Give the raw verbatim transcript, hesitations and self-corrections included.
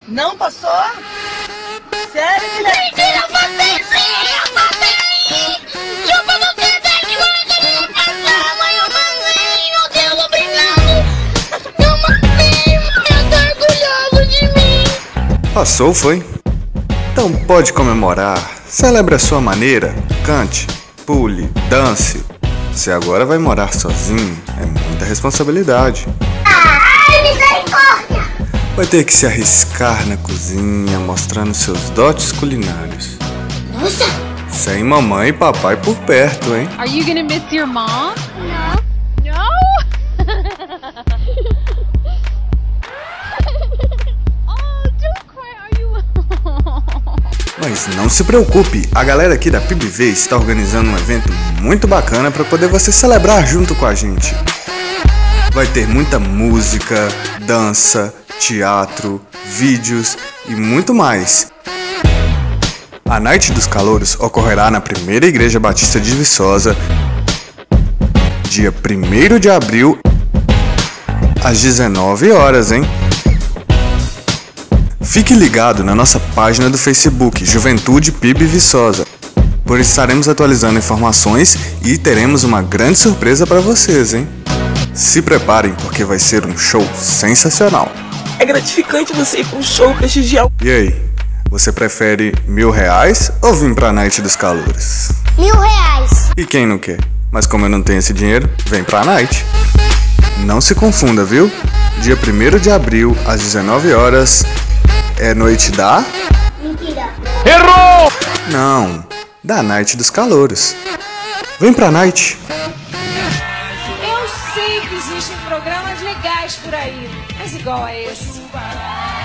Não passou? Sério, Guilherme? Mentira, eu passei sim! Eu passei! Chupa você, Dani, mãe, que eu não passei! Mãe, eu passei! Meu Deus, obrigado! Eu passei, mãe, eu tô orgulhoso de mim! Passou, foi? Então pode comemorar. Celebre a sua maneira. Cante, pule, dance. Você agora vai morar sozinho. É muita responsabilidade. Ai, misericórdia! Vai ter que se arriscar na cozinha, mostrando seus dotes culinários. Nossa! Sem mamãe e papai por perto, hein? Are you gonna miss your mom? No. No? Oh, don't cry. Are you? Mas não se preocupe, a galera aqui da P I B V está organizando um evento muito bacana para poder você celebrar junto com a gente. Vai ter muita música, dança, teatro, vídeos e muito mais. A Night dos Calouros ocorrerá na Primeira Igreja Batista de Viçosa, dia primeiro de abril, às dezenove horas, hein? Fique ligado na nossa página do Facebook, Juventude P I B Viçosa, pois estaremos atualizando informações e teremos uma grande surpresa para vocês, hein? Se preparem, porque vai ser um show sensacional. É gratificante você ir para um show prestigiar. E aí, você prefere mil reais ou vir pra Night dos Calouros? Mil reais. E quem não quer? Mas como eu não tenho esse dinheiro, vem pra Night. Não se confunda, viu? Dia primeiro de abril, às dezenove horas, é noite da... Mentira. Errou! Não, da Night dos Calouros. Vem pra Night. Eu sei que existem programas legais por aí, mas igual a esse.